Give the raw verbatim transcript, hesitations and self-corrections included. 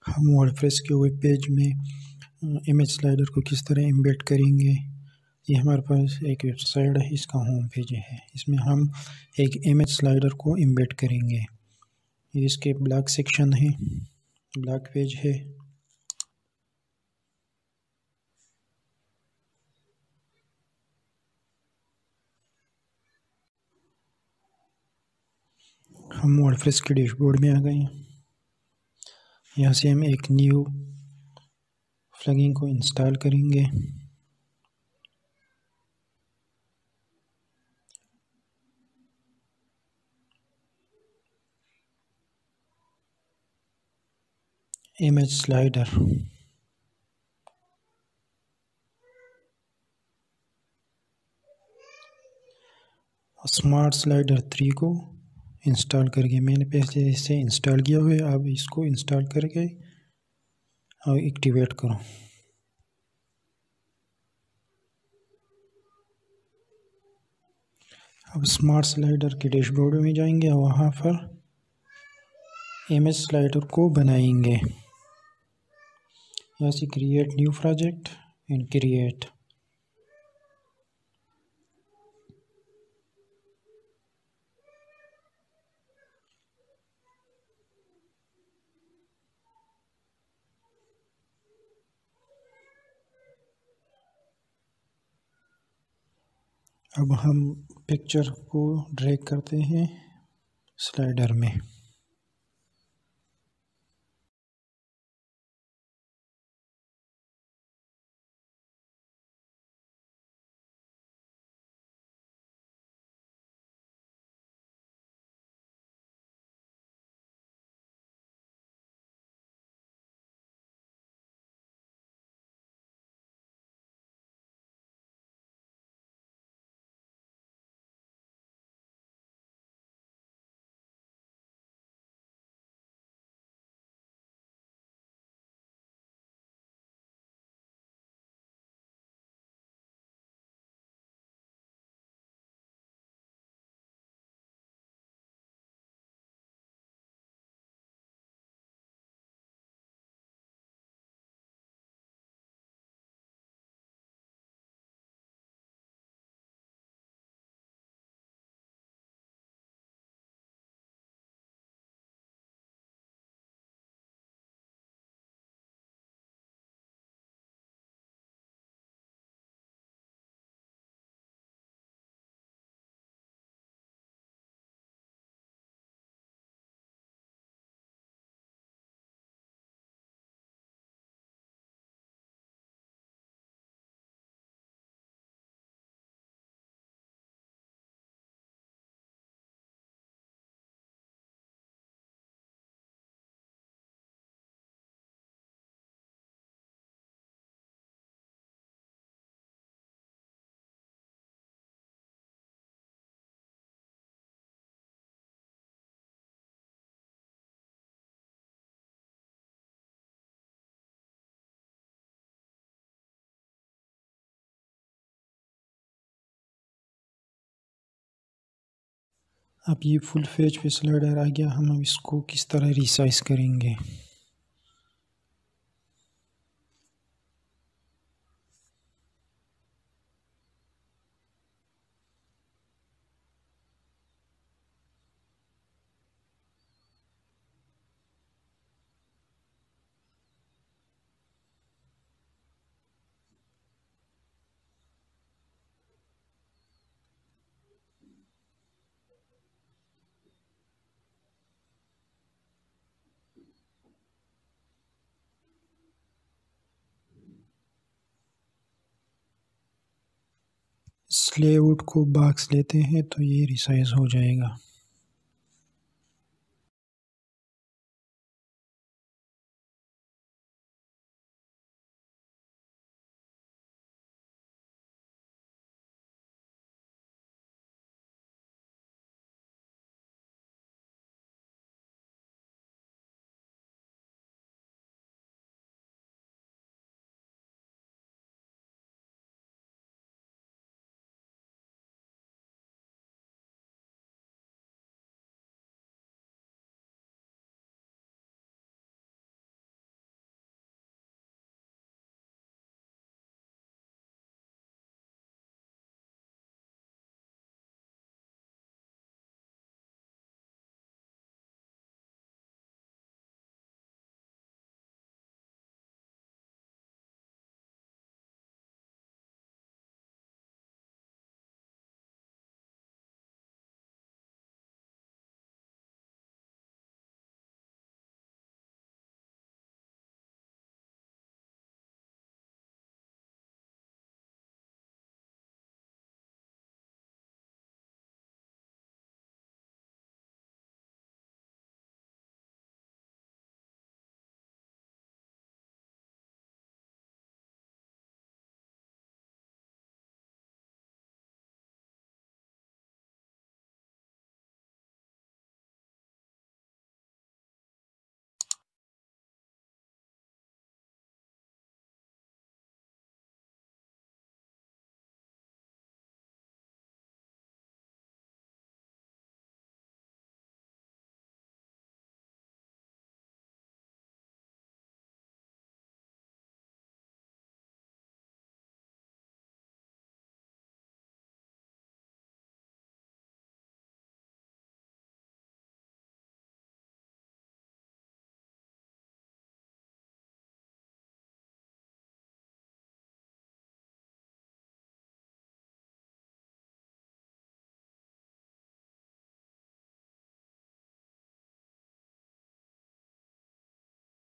हम वर्डप्रेस के web page में इमेज स्लाइडर को किस तरह एम्बेड करेंगे। ये हमारे पास एक वेबसाइट है, इसका होम पेज है। इसमें हम एक इमेज स्लाइडर को एम्बेड करेंगे। ये इसके ब्लॉग सेक्शन है, ब्लॉग पेज है। हम वर्डप्रेस के डैशबोर्ड में आ गए हैं। यहाँ से हम एक न्यू प्लगइन को इंस्टॉल करेंगे। Image slider, smart slider three को इंस्टॉल करके, मैंने पहले इसे इंस्टॉल किया हुआ है। अब इसको इंस्टॉल करके और एक्टिवेट करो। अब स्मार्ट स्लाइडर के डैशबोर्ड में जाएंगे और वहाँ पर इमेज स्लाइडर को बनाएंगे। यहाँ से create new project and create. अब हम पिक्चर को ड्रैग करते हैं स्लाइडर में। अब ये फुल पेज पे स्लाइडर आ गया। हम अब इसको किस तरह रिसाइज करेंगे। इस लेआउट को बॉक्स लेते हैं तो ये रिसाइज हो जाएगा।